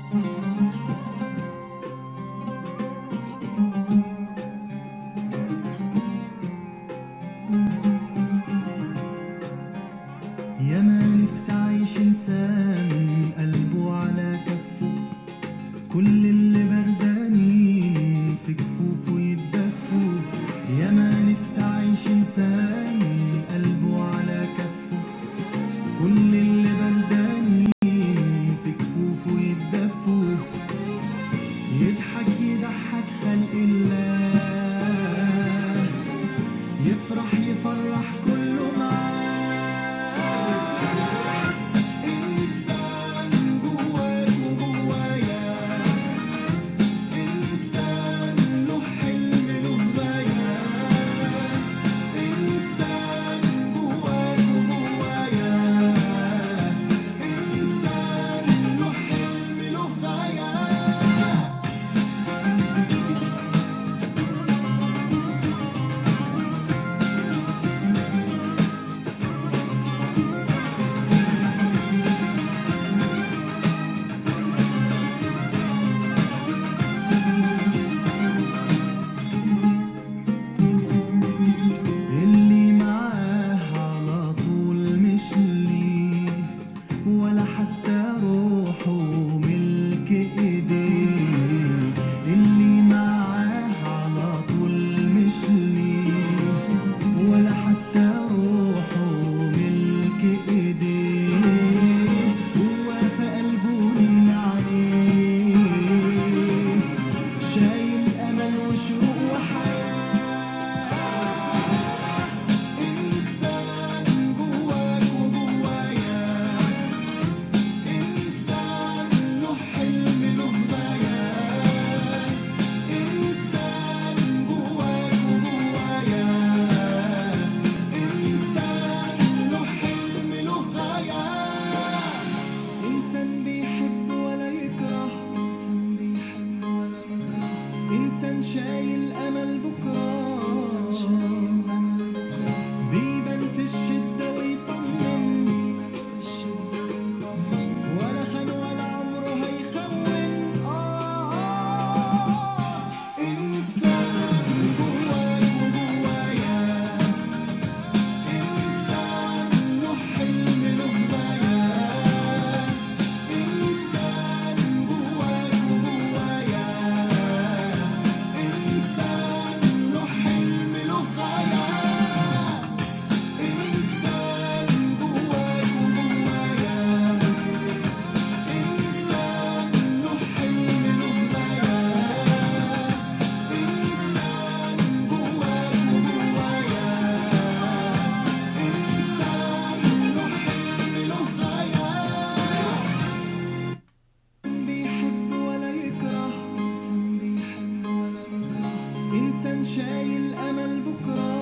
ياما نفسي أعيش إنسان قلبه على كفه، كل اللي بردانين في كفوفه يتدفوا. ياما نفسي أعيش إنسان قلبه على كفه، كل اللي بردانين في كفوفه يتدفوا. يضحك يضحك خلق الله، يفرح يفرح كله معاه. ولا حتى روحه ملك ايديه، اللي معاه على طول مش ليه، ولا حتى روحه ملك ايديه. هو في قلبه من عليه، شايل امل وشوق وحياه. إنسان بيحب ولا يكره، إنسان بيحب ولا يكره، إنسان شايل أمل بكرة، إنسان شايل أمل بكرة. بيبان في الشدة ويطمن، بيبان في الشدة ويطمن، ولا خان ولا عمره هيخون. إنسان جواك وجوايا، إنسان له حلم له غاية. إنسان شايل أمل بكرة.